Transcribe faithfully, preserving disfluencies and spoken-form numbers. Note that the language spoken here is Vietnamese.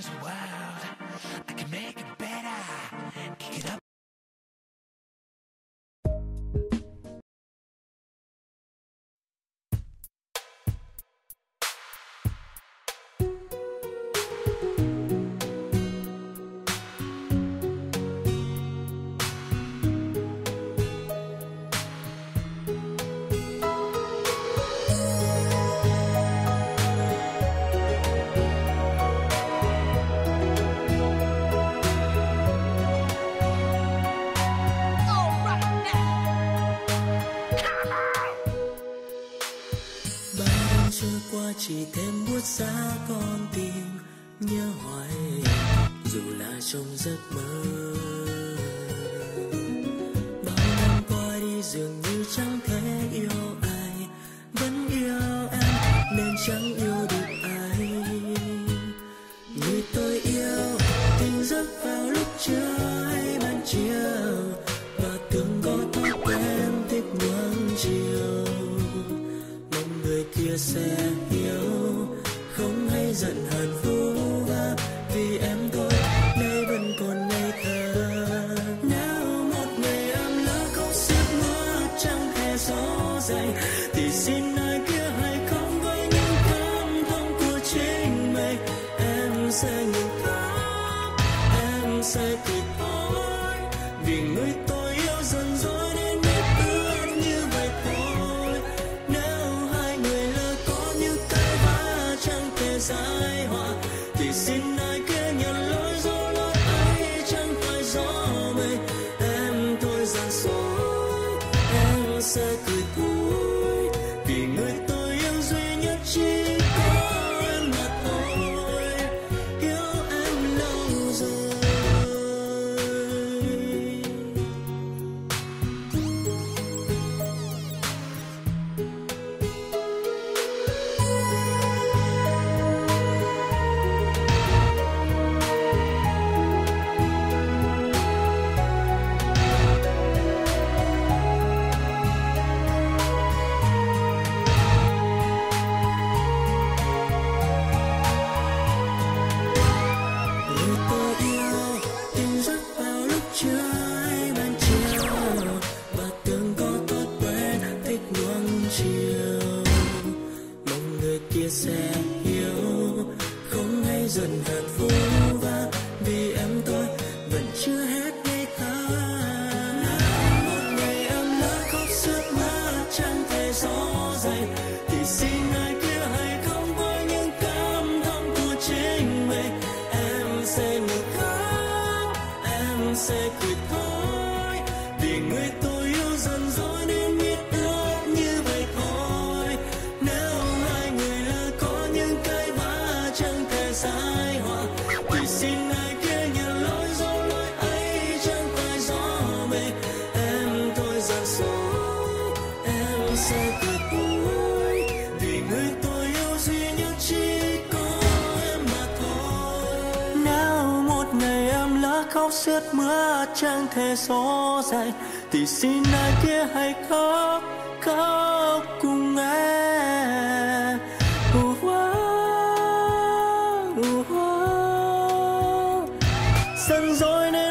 change the world. I can make it better. Kick it up. Chỉ thêm buốt giá con tim nhớ hoài dù là trong giấc mơ. Bao năm qua đi dường như chẳng thể yêu ai, vẫn yêu em nên chẳng yêu được ai. Như tôi yêu tình giấc vào lúc trưa hay ban chiều, và tưởng có thói quen thích nuông chiều. Mong người kia sẽ không hay giận hờn vô vã vì em thôi nay vẫn còn ngây thơ. Nếu một ngày em lỡ khóc xiết mưa chẳng hề gió dậy, thì xin ai kia hãy không với những cảm thông của chính mình. Em sẽ ngừng khóc, em sẽ cười thôi, vì người tôi yêu dần dối đến biết ước như vậy thôi. Nếu hai người lỡ có những cái vã chẳng thể giải hòa, thì xin ai kia nhận lỗi do lỗi ấy chẳng phải do mình. Em thôi gian dối, em sẽ cười thôi, vì người tôi yêu duy nhất chỉ có em mà thôi. Yêu em lâu rồi. Sẽ hiểu không hay dần hờn vô vã vì em tôi vẫn chưa hết ngây thơ. Một ngày em lỡ khóc sướt mưa chẳng thể gió dậy, thì xin ai kia hãy không với những cảm thông của chính mình. Em sẽ ngừng khóc, em sẽ cười thôi, vì người tôi yêu dần dối đến biết ước như vậy thôi. Nếu hai người lỡ có những cái vã chẳng thể giải hòa, thì xin ai kia nhận lỗi do lỗi ấy chẳng phải do mình. Em thôi gian dối, em sẽ cười thôi, vì người tôi yêu duy nhất chỉ có em mà thôi. Nếu một ngày em lỡ khóc sướt mưa chẳng thể gió dậy, thì xin ai kia hãy khóc khóc cùng em. Uh, uh, uh, uh. Dần dối nên